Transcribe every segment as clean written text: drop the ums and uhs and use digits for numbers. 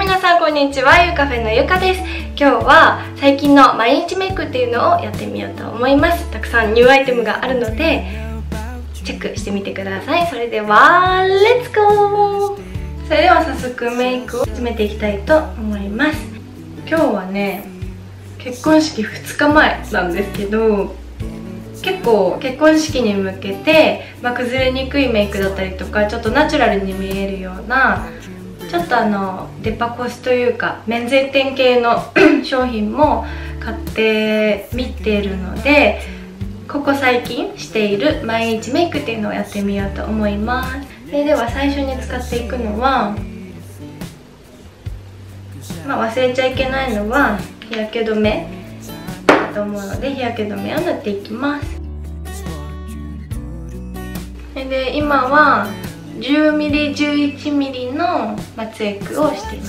皆さんこんにちは、ゆうカフェのゆかです。今日は最近の毎日メイクっていうのをやってみようと思います。たくさんニューアイテムがあるのでチェックしてみてください。それではレッツゴー。それでは早速メイクを始めていきたいと思います。今日はね、結婚式2日前なんですけど、結構結婚式に向けて、崩れにくいメイクだったりとか、ちょっとナチュラルに見えるようなちょっとデパコスというか免税店系の商品も買ってみてるので、ここ最近している毎日メイクっていうのをやってみようと思います。それでは最初に使っていくのは、忘れちゃいけないのは日焼け止めだと思うので、日焼け止めを塗っていきます。で今は 10mm、11mm の松エクをしています。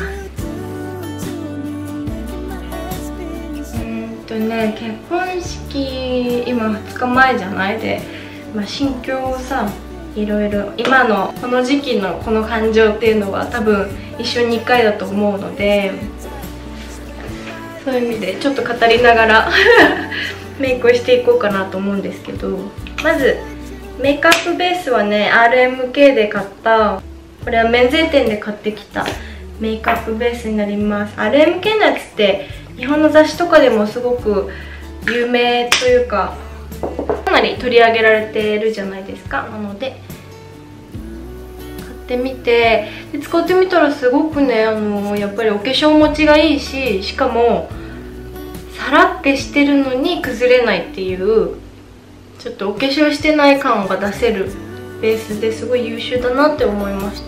結婚式今2日前じゃないで、心境をさ、いろいろ今のこの時期のこの感情っていうのは多分一生に1回だと思うので、そういう意味でちょっと語りながらメイクをしていこうかなと思うんですけど、まずメイクアップベースはね、 RMK で買った、これは免税店で買ってきたメイクアップベースになります。 RMK のやつって日本の雑誌とかでもすごく有名というか、かなり取り上げられてるじゃないですか。なので買ってみて、で使ってみたらすごくね、やっぱりお化粧持ちがいいし、しかもさらってしてるのに崩れないっていう、ちょっとお化粧してない感が出せるベースですごい優秀だなって思いました。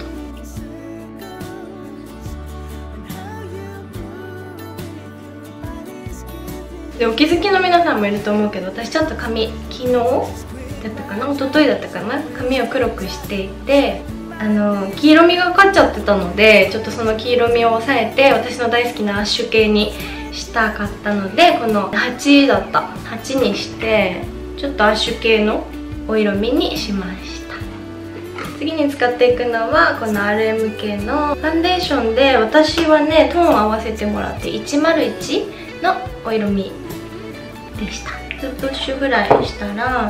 でお気づきの皆さんもいると思うけど、私ちょっと髪、昨日だったかな、一昨日だったかな、髪を黒くしていて、黄色みがかっちゃってたので、ちょっとその黄色みを抑えて私の大好きなアッシュ系にしたかったので、この8だった8にしてちょっとアッシュ系のお色味にしました。次に使っていくのはこの RMK のファンデーションで、私はねトーンを合わせてもらって101のお色味でした。2プッシュぐらいしたら、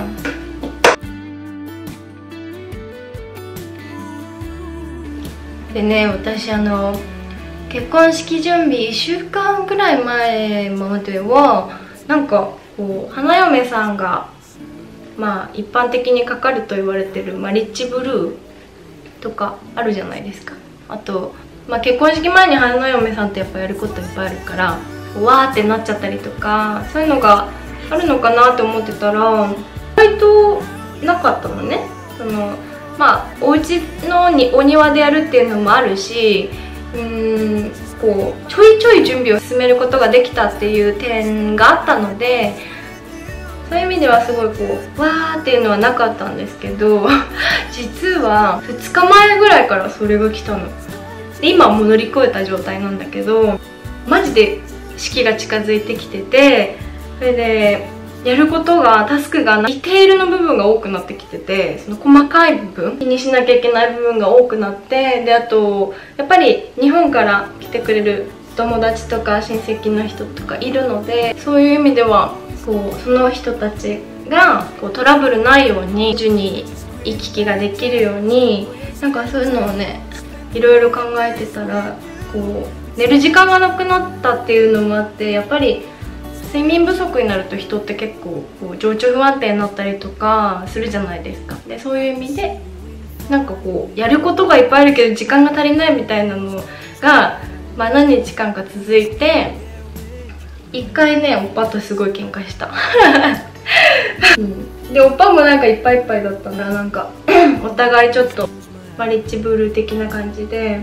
でね、私結婚式準備1週間ぐらい前まではなんかこう花嫁さんが一般的にかかると言われてる、リッチブルーとかあるじゃないですか。あと、結婚式前に花嫁さんってやっぱやることいっぱいあるから、わーってなっちゃったりとか、そういうのがあるのかなって思ってたら、意外となかったのね。お家のお庭でやるっていうのもあるし、こうちょいちょい準備を進めることができたっていう点があったので、そういう意味ではすごいこうわーっていうのはなかったんですけど実は2日前ぐらいからそれが来たので、今はもう乗り越えた状態なんだけど、マジで式が近づいてきてて、それでやることが、タスクがディテールの部分が多くなってきてて、その細かい部分、気にしなきゃいけない部分が多くなって、であとやっぱり日本から来てくれる友達とか親戚の人とかいるので、そういう意味ではこうその人たちがこうトラブルないように順に行き来ができるように、なんかそういうのをね、いろいろ考えてたら、こう寝る時間がなくなったっていうのもあって、やっぱり睡眠不足になると人って結構こう情緒不安定になったりとかするじゃないですか。でそういう意味でなんかこうやることがいっぱいあるけど時間が足りないみたいなのが、何日間か続いて、一回ねおっぱとすごい喧嘩したでおっぱもなんかいっぱいいっぱいだったんだ。なんかお互いちょっとリッチブルー的な感じで、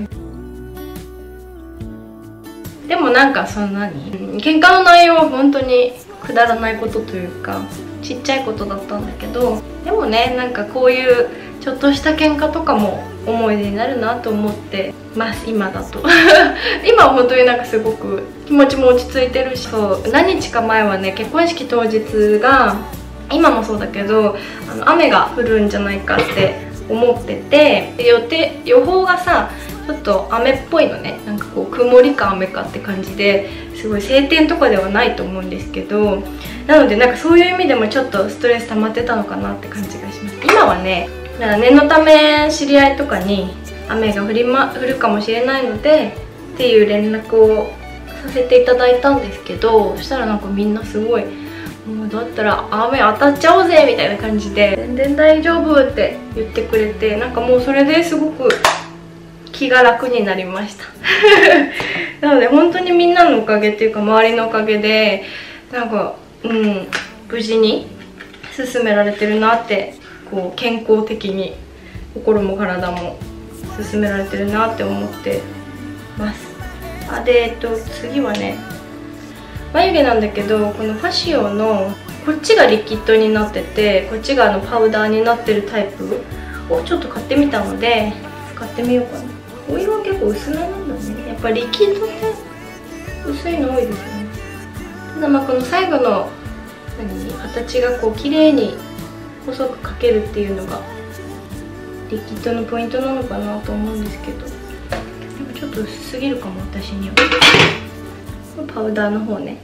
でもなんかその喧嘩の内容は本当にくだらないことというかちっちゃいことだったんだけど、でもね、なんかこういうちょっとした喧嘩とかも思い出になるなと思ってます、今だと今は本当になんかすごく気持ちも落ち着いてるし、そう何日か前はね、結婚式当日が、今もそうだけど雨が降るんじゃないかって思ってて、予報がさちちょっと雨っぽいのね。なんかこう曇りか雨かって感じですごい晴天とかではないと思うんですけど、なのでなんかそういう意味でもちょっとストレス溜まってたのかなって感じがします。今はね、念のため知り合いとかに雨が降るかもしれないのでっていう連絡をさせていただいたんですけど、そしたらなんかみんなすごいもうだったら雨当たっちゃおうぜみたいな感じで全然大丈夫って言ってくれて、なんかもうそれですごく気が楽になりましたなので本当にみんなのおかげっていうか周りのおかげでなんか無事に進められてるなって、こう健康的に心も体も進められてるなって思ってます。で次はね、眉毛なんだけど、このファシオのこっちがリキッドになっててこっちがパウダーになってるタイプをちょっと買ってみたので使ってみようかな。お色は結構薄めなんだね。やっぱリキッドって薄いの多いですよね。ただまあこの最後の形がこう綺麗に細く描けるっていうのがリキッドのポイントなのかなと思うんですけど、ちょっと薄すぎるかも私には。パウダーの方ね、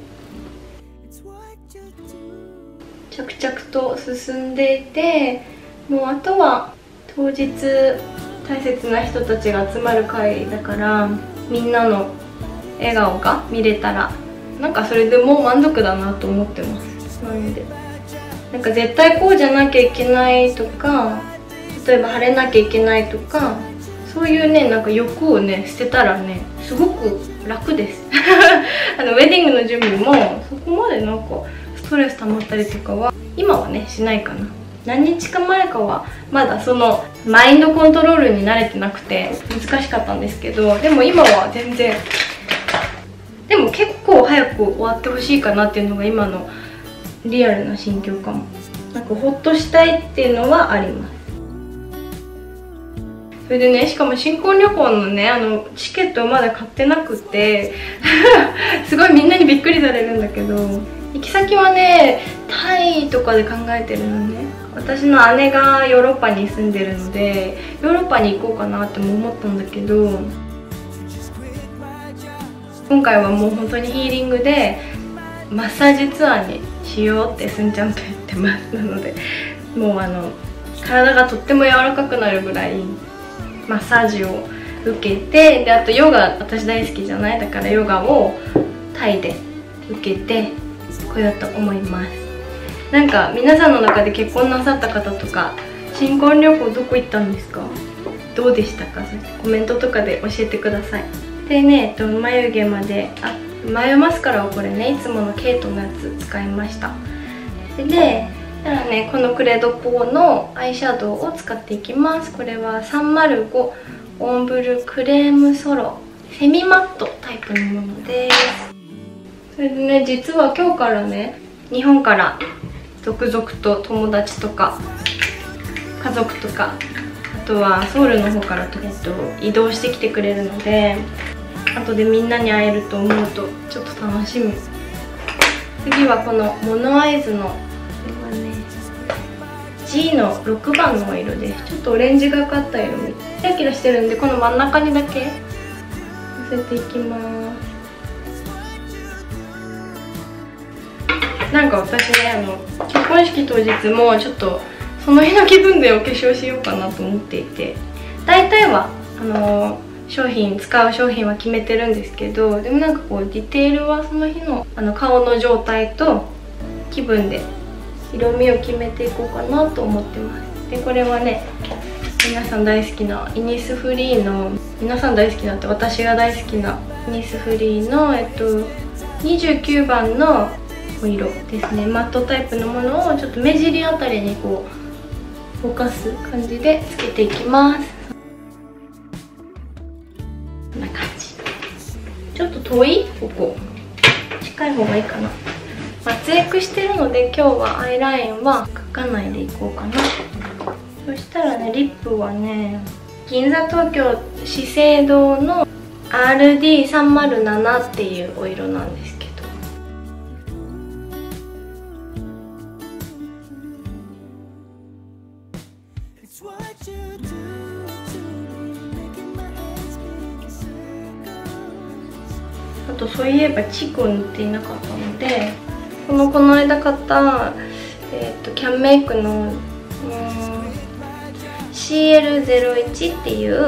着々と進んでいて、もうあとは当日大切な人たちが集まる会だから、みんなの笑顔が見れたらなんかそれでもう満足だなと思ってます。なのでなんか絶対こうじゃなきゃいけないとか、例えば晴れなきゃいけないとか、そういうねなんか欲をね捨てたらねすごく楽ですウェディングの準備もそこまでなんかストレス溜まったりとかは今はねしないかな。何日か前かはまだそのマインドコントロールに慣れてなくて難しかったんですけど、でも今は全然、でも結構早く終わってほしいかなっていうのが今のリアルな心境かも。なんかほっとしたいっていうのはあります。それでね、しかも新婚旅行のねチケットをまだ買ってなくてすごいみんなにびっくりされるんだけど、行き先はねタイとかで考えてるのね。私の姉がヨーロッパに住んでるのでヨーロッパに行こうかなっても思ったんだけど、今回はもう本当にヒーリングでマッサージツアーにしようってすんちゃんと言ってます。なのでもう体がとっても柔らかくなるぐらいマッサージを受けて、であとヨガ私大好きじゃない、だからヨガをタイで受けてこようと思います。なんか皆さんの中で結婚なさった方とか新婚旅行どこ行ったんですか？どうでしたか？コメントとかで教えてください。でね、眉毛まで眉マスカラはこれねいつものケイトのやつ使いました。でたらね、このクレドポーのアイシャドウを使っていきます。これは305オンブルクレームソロセミマットタイプのものです。それでね、実は今日からね日本から続々と友達とか家族とか、あとはソウルの方から移動してきてくれるので、後でみんなに会えると思うとちょっと楽しみ。次はこのモノアイズのG の6番の色です。ちょっとオレンジがかった色みキラキラしてるんで、この真ん中にだけのせていきます。なんか私ね結婚式当日もちょっとその日の気分でお化粧しようかなと思っていて、大体は使う商品は決めてるんですけど、でもなんかこうディテールはその日の顔の状態と気分で色味を決めていこうかなと思ってます。でこれはね皆さん大好きなイニスフリーの、皆さん大好きなって私が大好きなイニスフリーの29番のお色ですね。マットタイプのものをちょっと目尻あたりにこうぼかす感じでつけていきます。こんな感じ。ちょっと遠い？ここ近い方がいいかな。松エクしてるので今日はアイラインは描かないでいこうかな。そしたらね、リップはね銀座東京資生堂の RD307 っていうお色なんですけど、 あとそういえばチコ塗っていなかったので、この間買った、キャンメイクのCL01 っていう、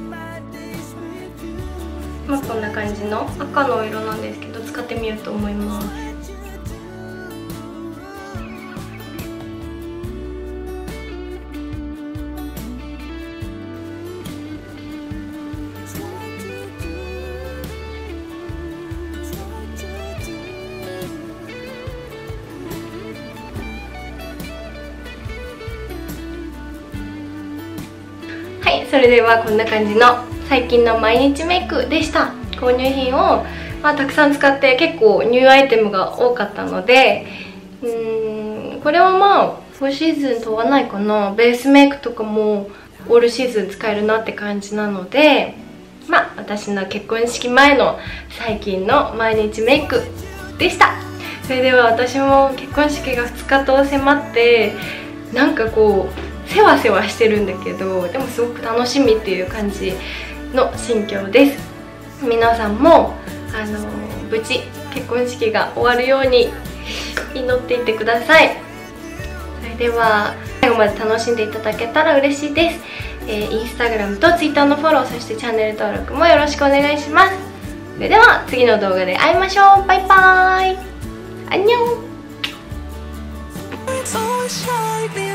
まあこんな感じの赤の色なんですけど、使ってみようと思います。はい、それではこんな感じの最近の毎日メイクでした。購入品を、たくさん使って結構ニューアイテムが多かったので、これは4シーズン問わないかな。ベースメイクとかもオールシーズン使えるなって感じなので、私の結婚式前の最近の毎日メイクでした。それでは私も結婚式が2日と迫って、なんかこうせわせわしてるんだけど、でもすごく楽しみっていう感じの心境です。皆さんも無事結婚式が終わるように祈っていてください。それでは最後まで楽しんでいただけたら嬉しいです。インスタグラムとツイッターのフォロー、そしてチャンネル登録もよろしくお願いします。それでは次の動画で会いましょう。バイバーイ。アンニョン。